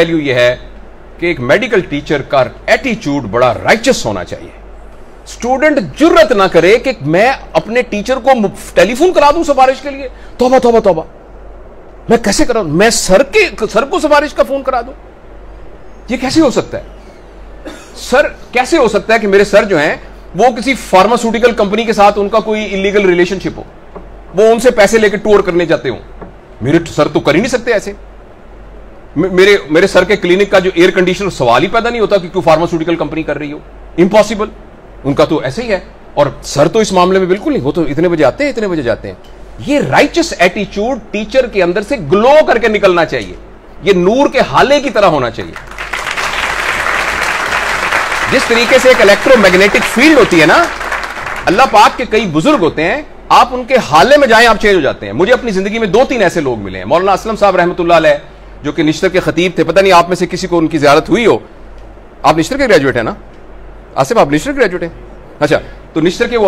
Value यह है कि एक मेडिकल टीचर का एटीट्यूड बड़ा राइचस होना चाहिए। स्टूडेंट जुर्रत ना करे कि मैं अपने टीचर को टेलीफोन करा दूं सिफारिश के लिए। तौबा तौबा तौबा, मैं कैसे करा? मैं सर को सिफारिश का फोन करा दूं? ये कैसे हो सकता है? सर कैसे हो सकता है कि मेरे सर जो हैं वो किसी फार्मास्यूटिकल कंपनी के साथ उनका कोई इलीगल रिलेशनशिप हो, वो उनसे पैसे लेकर टूर करने जाते हो? मेरे सर तो कर ही नहीं सकते ऐसे। मेरे सर के क्लिनिक का जो एयर कंडीशनर, सवाल ही पैदा नहीं होता कि क्यों फार्मास्यूटिकल कंपनी कर रही हो। इंपॉसिबल। उनका तो ऐसे ही है। और सर तो इस मामले में बिल्कुल नहीं, वो तो इतने बजे आते हैं, इतने बजे जाते हैं। ये राइचस एटीट्यूड टीचर के अंदर से ग्लो करके निकलना चाहिए। ये नूर के हाले की तरह होना चाहिए। जिस तरीके से एक इलेक्ट्रोमैग्नेटिक फील्ड होती है ना, अल्लाह पाक के कई बुजुर्ग होते हैं, आप उनके हाले में जाएं, आप चेंज हो जाते हैं। मुझे अपनी जिंदगी में 2-3 ऐसे लोग मिले हैं। मौलाना असलम साहब रहमतुल्लाह अलैह, जो कि निश्तर के खतीब थे। पता नहीं आप में से किसी को उनकी ज़ियारत हुई हो। आप निश्तर के ग्रेजुएट है ना आसिफ? आप निश्तर ग्रेजुएट हैं? अच्छा, तो निश्तर के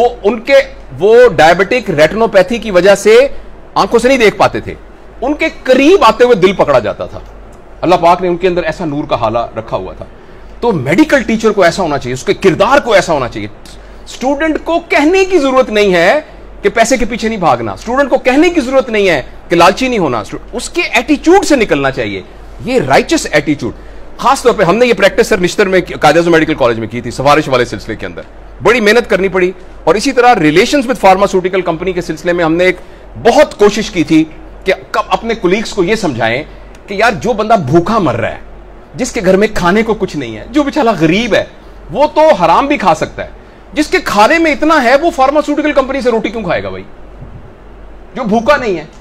वो डायबिटिक रेटिनोपैथी की वजह से आंखों से नहीं देख पाते थे। उनके करीब आते हुए दिल पकड़ा जाता था। अल्लाह पाक ने उनके अंदर ऐसा नूर का हाला रखा हुआ था। तो मेडिकल टीचर को ऐसा होना चाहिए, उसके किरदार को ऐसा होना चाहिए। स्टूडेंट को कहने की जरूरत नहीं है कि पैसे के पीछे नहीं भागना। स्टूडेंट को कहने की जरूरत नहीं है कि लालची नहीं होना। उसके एटीट्यूड से निकलना चाहिए, ये राइचस एटीट्यूड। खासतौर पे हमने ये प्रैक्टिस सर निश्तर में कायद-ए-आज़म मेडिकल कॉलेज में की थी, सिफारिश वाले सिलसिले के अंदर बड़ी मेहनत करनी पड़ी। और इसी तरह रिलेशंस विद फार्मास्यूटिकल कंपनी के सिलसिले में हमने एक बहुत कोशिश की थी कि कब अपने कोलीग्स को यह समझाएं कि यार जो बंदा भूखा मर रहा है, जिसके घर में खाने को कुछ नहीं है, जो बेचारा गरीब है, वो तो हराम भी खा सकता है। जिसके खाने में इतना है, वो फार्मास्यूटिकल कंपनी से रोटी क्यों खाएगा भाई? जो भूखा नहीं है,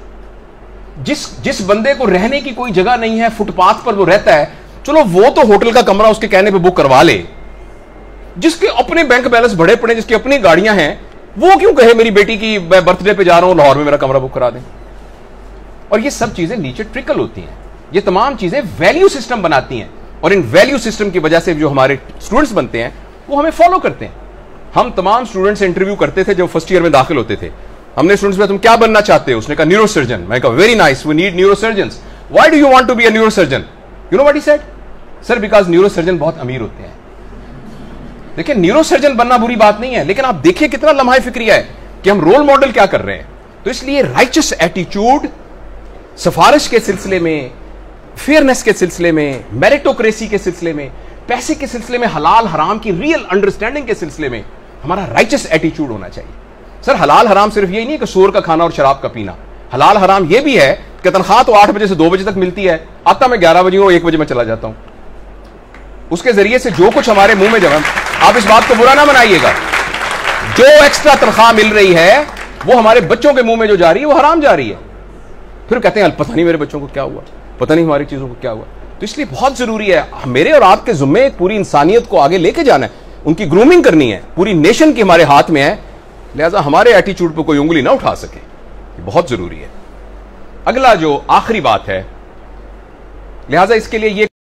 जिस बंदे को रहने की कोई जगह नहीं है, फुटपाथ पर वो रहता है, चलो वो तो होटल का कमरा उसके कहने पे बुक करवा ले। जिसके अपने बैंक बैलेंस बड़े पड़े, जिसकी अपनी गाड़ियां हैं, वो क्यों कहे मेरी बेटी की बर्थडे पे जा रहा हूं, लाहौर में मेरा कमरा बुक करा दें? और ये सब चीजें नीचे ट्रिकल होती हैं। ये तमाम चीजें वैल्यू सिस्टम बनाती हैं, और इन वैल्यू सिस्टम की वजह से जो हमारे स्टूडेंट्स बनते हैं वो हमें फॉलो करते हैं। हम तमाम स्टूडेंट्स से इंटरव्यू करते थे जब फर्स्ट ईयर में दाखिल होते थे। हमने स्टूडेंट्स में, तुम क्या बनना चाहते हो? उसने कहा न्यूरोसर्जन। मैं कहा very nice, we need neurosurgeons. Why do you want to be a neurosurgeon? You know what he said? Sir because neurosurgeon बहुत अमीर होते हैं। देखिए, न्यूरोसर्जन बनना बुरी बात नहीं है, लेकिन आप देखिए कितना लम्हा फिक्रिया है कि हम रोल मॉडल क्या कर रहे हैं। तो इसलिए राइचस एटीट्यूड सिफारिश के सिलसिले में, फेयरनेस के सिलसिले में, मेरिटोक्रेसी के सिलसिले में, पैसे के सिलसिले में, हलाल हराम की रियल अंडरस्टैंडिंग के सिलसिले में हमारा राइचस एटीट्यूड होना चाहिए। सर हलाल हराम सिर्फ यही नहीं कि शोर का खाना और शराब का पीना। हलाल हराम यह भी है कि तनख्वाह तो 8 बजे से 2 बजे तक मिलती है, आता मैं 11 बजे और 1 बजे में चला जाता हूं। उसके जरिए से जो कुछ हमारे मुंह में जब, आप इस बात को बुरा ना बनाइएगा, जो एक्स्ट्रा तनख्वाह मिल रही है वो हमारे बच्चों के मुंह में जो जा रही है वो हराम जा रही है। फिर कहते हैं पता नहीं मेरे बच्चों को क्या हुआ, पता नहीं हमारी चीजों को क्या हुआ। तो इसलिए बहुत जरूरी है, मेरे और आपके जुम्मे पूरी इंसानियत को आगे लेके जाना है, उनकी ग्रूमिंग करनी है, पूरी नेशन की हमारे हाथ में है। लिहाजा हमारे एटीट्यूड पर कोई उंगली ना उठा सके, ये बहुत जरूरी है। अगला जो आखिरी बात है, लिहाजा इसके लिए ये